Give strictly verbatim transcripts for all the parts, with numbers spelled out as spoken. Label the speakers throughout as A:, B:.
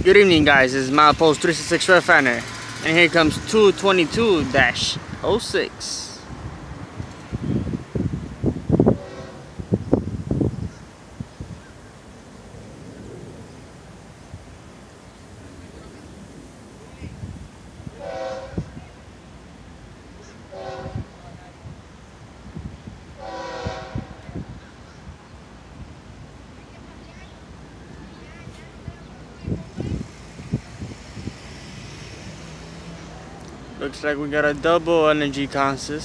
A: Good evening, guys. This is Milepost three sixty-six Refiner, and here comes two twenty-two dash oh six. Looks like we got a double L N G consist.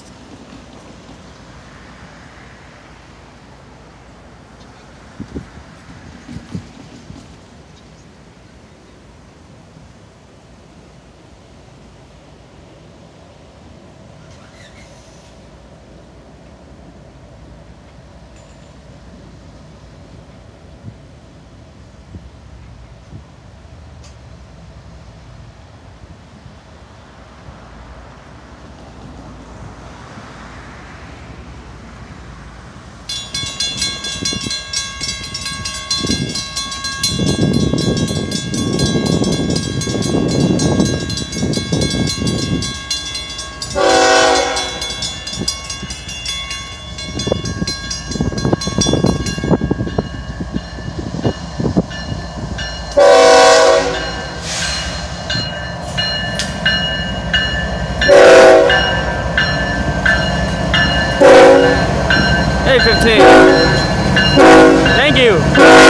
A: fifteen. Thank you.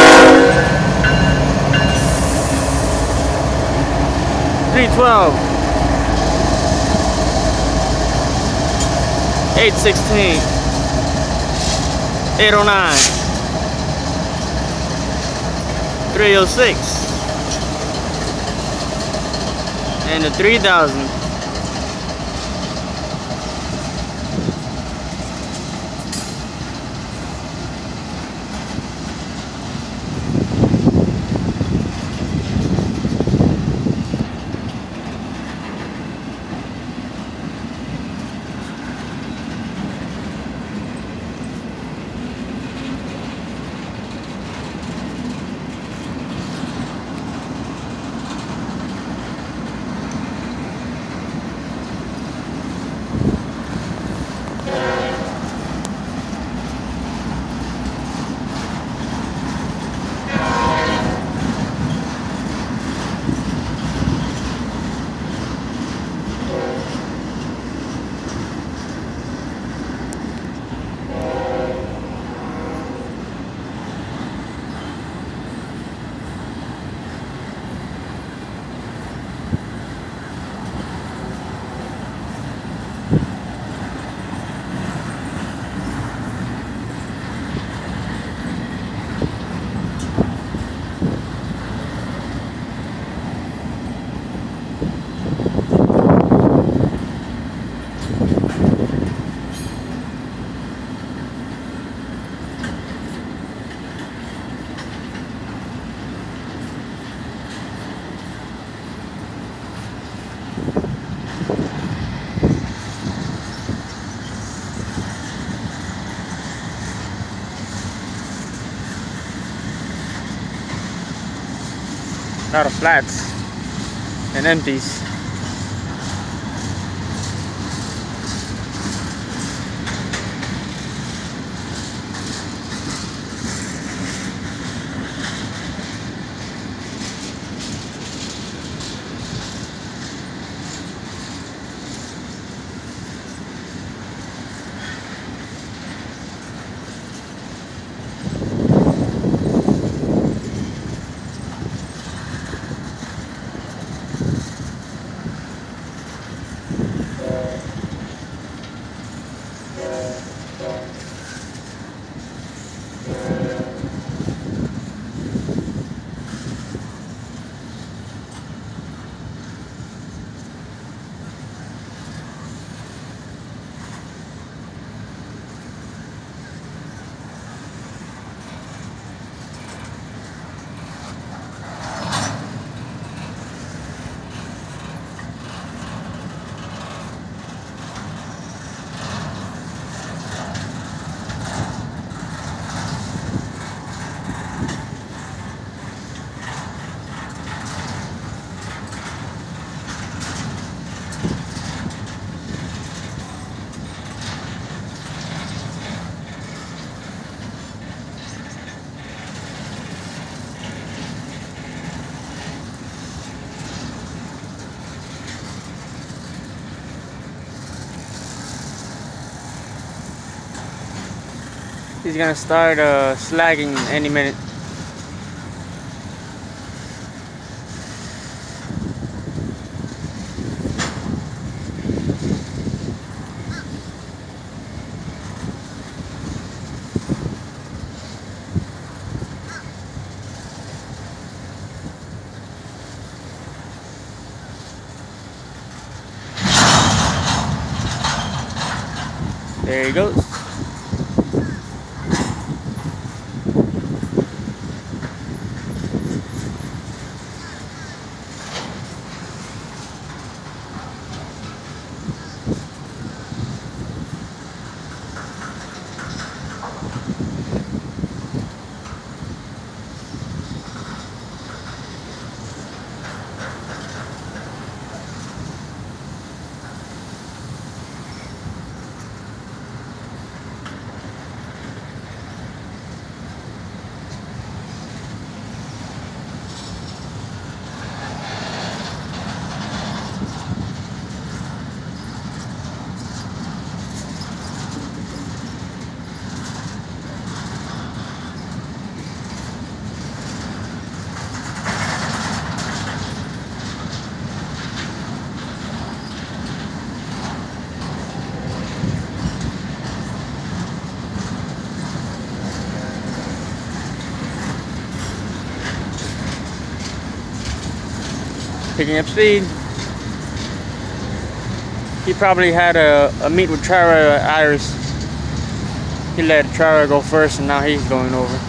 A: three twelve. eight sixteen. eight oh nine. three oh six. And the three thousand. A lot of flats and empties. He's gonna start uh, slagging any minute. There he goes. Picking up speed. He probably had a, a meet with Trara Iris. He let Trara go first and now he's going over.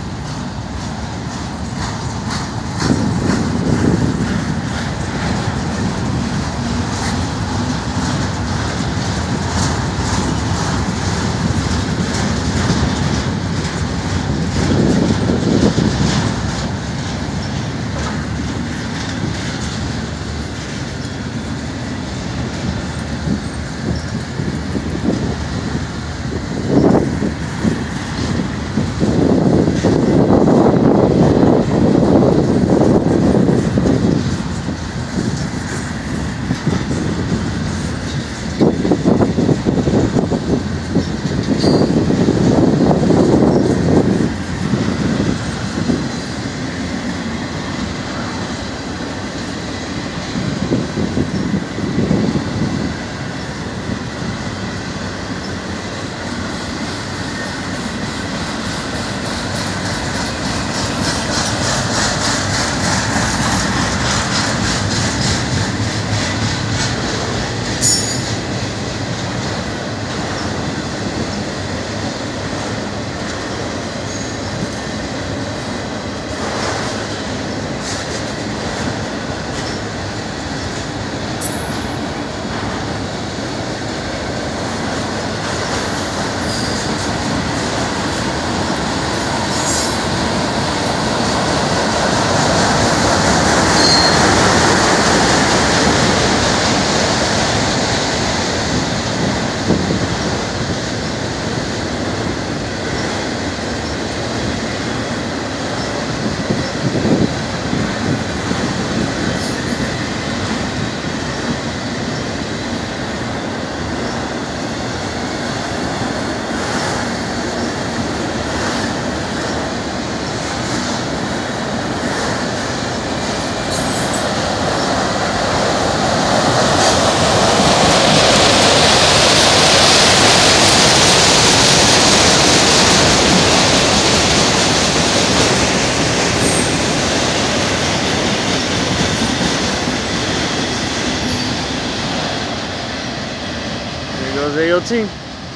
A: Goes A O T.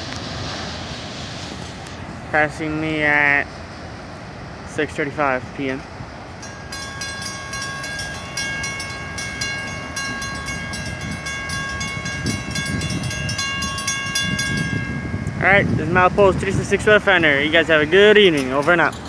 A: Passing me at six thirty-five p m Alright, this is Milepost three sixty-six Wayfinder. You guys have a good evening. Over and out.